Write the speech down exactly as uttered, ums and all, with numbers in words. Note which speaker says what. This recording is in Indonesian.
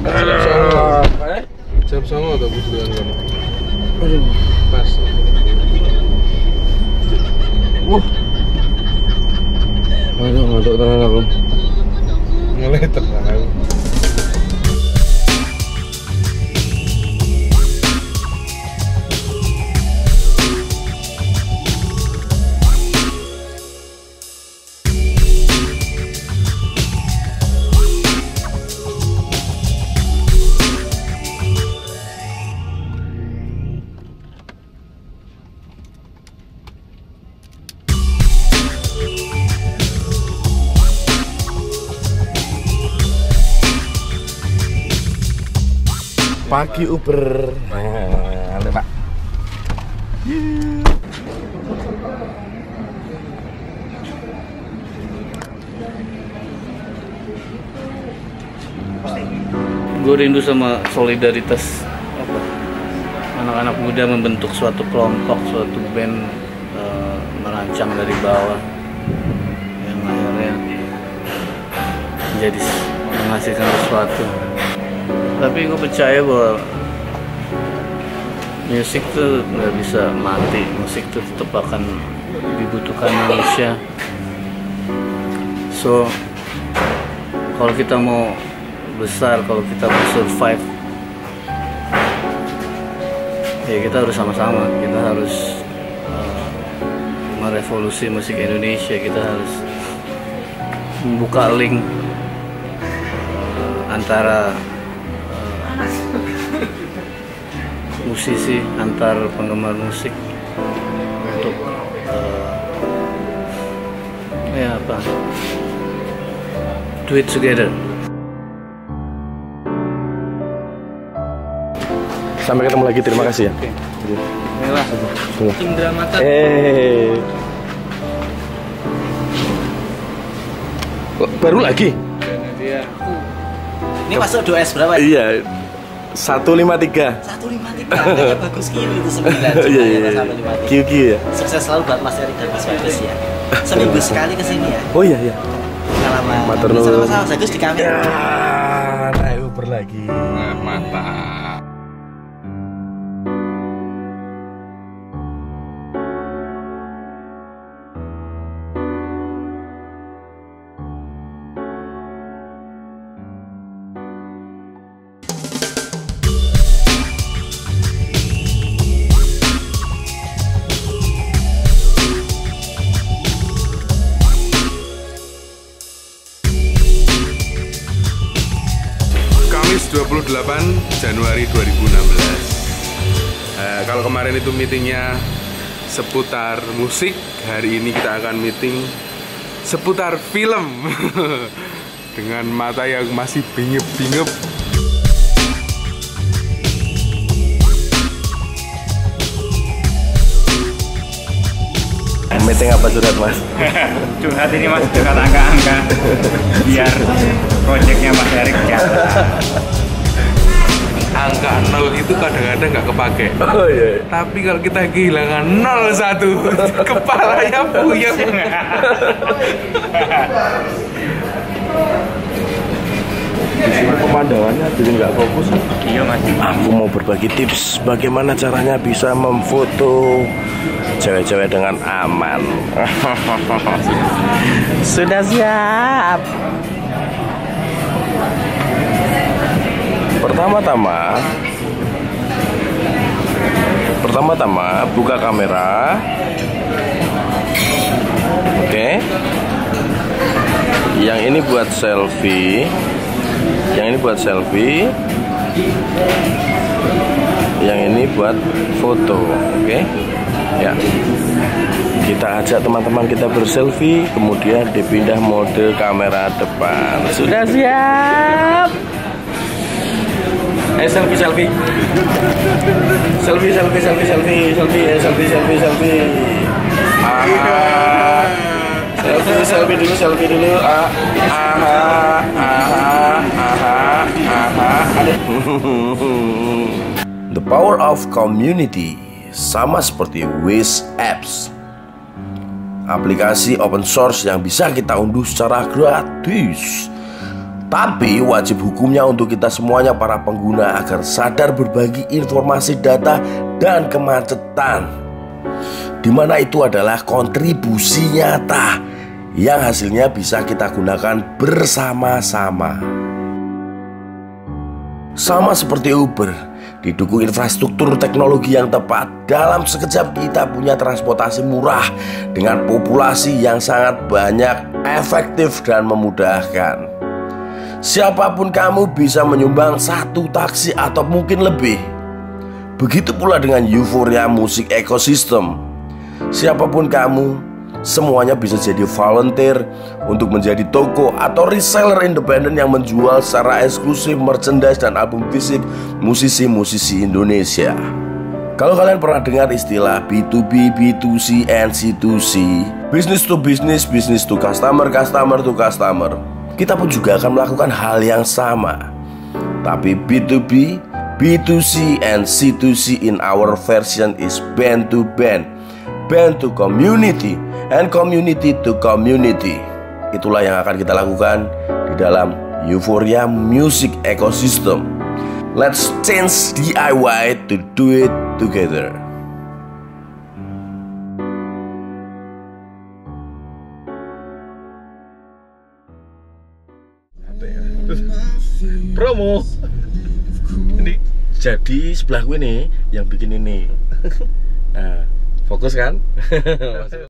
Speaker 1: Jam songo atau bujukan kamu? Aduh, pas. Wuh. Aduh, ngantuk tenan aku. Mulai tenan aku.
Speaker 2: Pagi Uber. Nah, Pak.
Speaker 3: Gue rindu sama solidaritas apa anak-anak muda membentuk suatu kelompok, suatu band uh, merancang dari bawah yang akhirnya menjadi menghasilkan sesuatu. Tapi gue percaya bahwa musik tuh nggak bisa mati, musik tuh tetap akan dibutuhkan manusia. So kalau kita mau besar, kalau kita mau survive, ya kita harus sama-sama, kita harus uh, merevolusi musik Indonesia, kita harus membuka link uh, antara musisi, antar penggemar musik untuk uh, ya apa do it together.
Speaker 2: Sampai ketemu lagi, terima kasih ya.
Speaker 3: Oke. Inilah Indra Mata.
Speaker 2: Eh. Baru lagi?
Speaker 4: Ini masuk dua S berapa?
Speaker 2: Iya. seratus lima puluh tiga.
Speaker 4: seratus lima puluh tiga. Harganya bagus kilo itu sembilan.
Speaker 2: Iya iya. Q Q ya.
Speaker 4: Sukses selalu buat Mas Erik dan Mas Bagus ya. Seminggu sekali kesini ya.
Speaker 2: Oh iya iya.
Speaker 4: Salaman.
Speaker 2: Matur nuwun.
Speaker 4: Sama-sama Bagus di kami.
Speaker 2: Ya, naik Uber lagi.
Speaker 1: Mantap. dua puluh delapan Januari dua ribu enam belas. Eh, kalau kemarin itu meetingnya seputar musik, hari ini kita akan meeting seputar film dengan mata yang masih bingep-bingep.
Speaker 2: Meeting apa curhat Mas?
Speaker 5: Curhat ini Mas, curhat angka-angka biar proyeknya Mas Erik jalan.
Speaker 1: Angka nol itu kadang-kadang nggak kepake.
Speaker 2: Oh iya.
Speaker 1: Tapi kalau kita kehilangan nol satu, kepalanya puyeng.
Speaker 2: Pemandangannya jadi nggak fokus.
Speaker 5: Iya Mas.
Speaker 2: Aku mau berbagi tips bagaimana caranya bisa memfoto cewek-cewek dengan aman. Sudah siap. Pertama-tama, pertama-tama buka kamera. Oke. Yang ini buat selfie. Yang ini buat selfie. Yang ini buat foto. Oke. Ya. Kita ajak teman-teman kita berselfie, kemudian dipindah mode kamera depan. Sudah siap? Eh selfie selfie. Selfie selfie selfie selfie selfie eh, selfie selfie selfie. Ah. Selfie selfie dulu selfie dulu. Ah. Ah. Ah. Ah. Ah. The power of community. Sama seperti Wish Apps, aplikasi open source yang bisa kita unduh secara gratis. Tapi wajib hukumnya untuk kita semuanya para pengguna agar sadar berbagi informasi data dan kemacetan, dimana itu adalah kontribusi nyata yang hasilnya bisa kita gunakan bersama-sama. Sama seperti Uber, didukung infrastruktur teknologi yang tepat, dalam sekejap kita punya transportasi murah dengan populasi yang sangat banyak, efektif dan memudahkan. Siapapun kamu bisa menyumbang satu taksi atau mungkin lebih. Begitu pula dengan euforia musik ekosistem. Siapapun kamu, semuanya bisa jadi volunteer untuk menjadi toko atau reseller independen yang menjual secara eksklusif merchandise dan album fisik musisi-musisi Indonesia. Kalau kalian pernah dengar istilah B to B, B to C, and C to C, business to business, business to customer, customer to customer, kita pun juga akan melakukan hal yang sama. Tapi B to B, B to C, and C to C in our version is band to band, band to community, and community to community. Itulah yang akan kita lakukan di dalam Euforia Music Ecosystem. Let's change D I Y to do it together. Promo. Ini jadi sebelah gue nih yang bikin ini. Nah, fokus kan?